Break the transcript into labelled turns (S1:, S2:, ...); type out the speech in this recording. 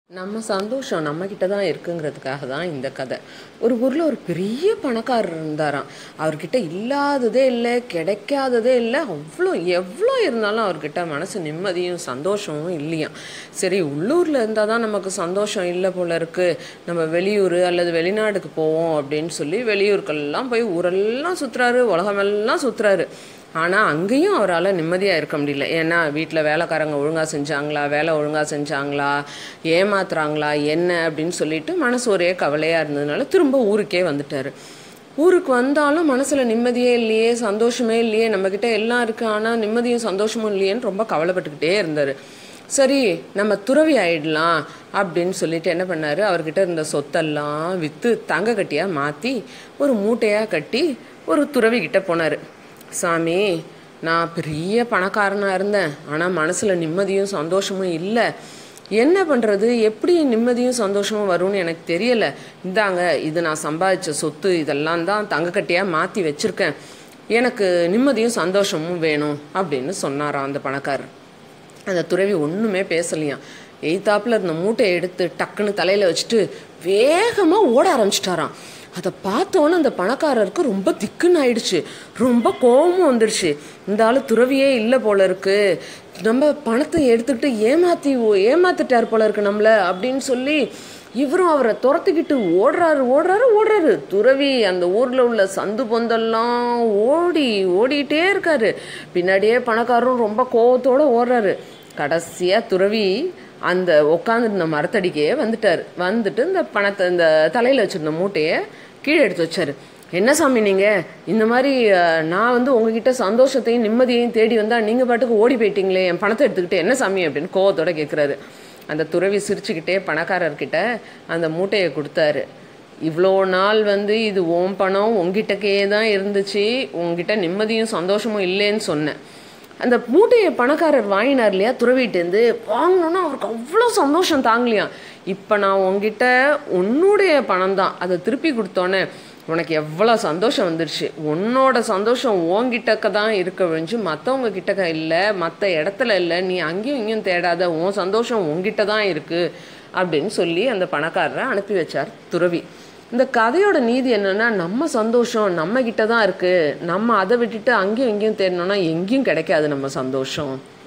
S1: நம்ம சந்தோஷம் நம்மக்கிட்ட தான் இருக்குங்கிறதுக்காக தான் இந்த கதை. ஒரு ஊரில் ஒரு பெரிய பணக்காரர் இருந்தாராம். அவர்கிட்ட இல்லாததே இல்லை, கிடைக்காததே இல்லை. எவ்வளோ இருந்தாலும் அவர்கிட்ட மனசு நிம்மதியும் சந்தோஷமும் இல்லையாம். சரி, உள்ளூரில் இருந்தால் தான் நமக்கு சந்தோஷம் இல்லை போல இருக்குது, நம்ம வெளியூர் அல்லது வெளிநாடுக்கு போவோம் அப்படின்னு சொல்லி வெளியூருக்கெல்லாம் போய் ஊரெல்லாம் சுற்றுறாரு, உலகமெல்லாம் சுற்றுறாரு. ஆனால் அங்கேயும் அவரால் நிம்மதியாக இருக்க முடியல. ஏன்னா வீட்டில் வேலைக்காரங்க ஒழுங்காக செஞ்சாங்களா, வேலை ஒழுங்காக செஞ்சாங்களா, ஏமாத்துறாங்களா என்ன அப்படின்னு சொல்லிட்டு மனசு ஒரே கவலையாக இருந்ததுனால திரும்ப ஊருக்கே வந்துட்டார். ஊருக்கு வந்தாலும் மனசில் நிம்மதியே இல்லையே, சந்தோஷமே இல்லையே, நம்மக்கிட்ட எல்லாம் இருக்குது ஆனால் நிம்மதியும் சந்தோஷமும் இல்லையேன்னு ரொம்ப கவலைப்பட்டுக்கிட்டே இருந்தார். சரி, நம்ம துறவி ஆயிடலாம் அப்படின்னு சொல்லிட்டு என்ன பண்ணார், அவர்கிட்ட இருந்த சொத்தெல்லாம் விற்று தங்க கட்டியாக மாற்றி ஒரு மூட்டையாக கட்டி ஒரு துறவிக்கிட்ட போனார். சாமி, நான் பெரிய பணக்காரனாக இருந்தேன், ஆனால் மனசில் நிம்மதியும் சந்தோஷமும் இல்லை. என்ன பண்ணுறது, எப்படி நிம்மதியும் சந்தோஷமும் வரும்னு எனக்கு தெரியலை. இந்தாங்க, இது நான் சம்பாதிச்ச சொத்து, இதெல்லாம் தான் தங்கக்கட்டியாக மாற்றி வச்சுருக்கேன். எனக்கு நிம்மதியும் சந்தோஷமும் வேணும் அப்படின்னு சொன்னாராம் அந்த பணக்காரர். அந்த துறவி ஒன்றுமே பேசலையாம். எய்தாப்பில் இருந்த மூட்டையை எடுத்து டக்குன்னு தலையில் வச்சுட்டு வேகமாக ஓட ஆரம்பிச்சிட்டாராம். அதை பார்த்தோன்னே அந்த பணக்காரருக்கு ரொம்ப திக்குன்னு ஆயிடுச்சு, ரொம்ப கோபமும் வந்துடுச்சு. இந்த ஆள் துறவியே இல்லை போல இருக்கு, நம்ம பணத்தை எடுத்துக்கிட்டு ஏமாத்திட்டார் போல இருக்கு நம்மளை அப்படின்னு சொல்லி இவரும் அவரை துரத்திக்கிட்டு ஓடுறாரு. துறவி அந்த ஊரில் உள்ள சந்து பொந்தெல்லாம் ஓடிட்டே இருக்காரு. பின்னாடியே பணக்காரரும் ரொம்ப கோபத்தோடு ஓடுறாரு. கடைசியாக துறவி அந்த உட்காந்துருந்த மரத்தடிக்கே வந்துட்டு இந்த தலையில் வச்சுருந்த மூட்டையை கீழே எடுத்து வச்சார். என்ன சாமி நீங்கள் இந்த மாதிரி, நான் உங்ககிட்ட சந்தோஷத்தையும் நிம்மதியையும் தேடி வந்தால் நீங்கள் பாட்டுக்கு ஓடி போயிட்டீங்களே, என் பணத்தை எடுத்துக்கிட்டு என்ன சாமி அப்படின்னு கோவத்தோடு கேட்குறாரு. அந்த துறவி சிரிச்சுக்கிட்டே பணக்காரர்கிட்ட அந்த மூட்டையை கொடுத்தாரு. இவ்வளோ நாள் இது ஓம் பணம் உங்ககிட்டக்கே தான் இருந்துச்சு, உங்ககிட்ட நிம்மதியும் சந்தோஷமும் இல்லைன்னு சொன்னேன். அந்த மூட்டையை பணக்காரர் வாங்கினார் இல்லையா, துறவிட்டேருந்து வாங்கினோன்னா அவருக்கு அவ்வளோ சந்தோஷம் தாங்கலையாம். இப்போ நான் உங்ககிட்ட உன்னுடைய பணம் தான், அதை திருப்பி கொடுத்தோன்னே உனக்கு எவ்வளோ சந்தோஷம் வந்துடுச்சு. உன்னோட சந்தோஷம் உன்கிட்டக்க தான் இருக்க விழிஞ்சு மற்றவங்க கிட்டக்க இல்லை, மற்ற இடத்துல இல்லை. நீ அங்கேயும் இங்கேயும் தேடாத, உன் சந்தோஷம் உங்ககிட்ட தான் இருக்குது அப்படின்னு சொல்லி அந்த பணக்காரரை அனுப்பி வச்சார் துறவி. இந்த கதையோட நீதி என்னென்னா, நம்ம சந்தோஷம் நம்ம கிட்ட தான் இருக்குது, நம்ம அதை விட்டுட்டு அங்கேயும் இங்கேயும் தேடணும்னா எங்கேயும் கிடைக்காது நம்ம சந்தோஷம்.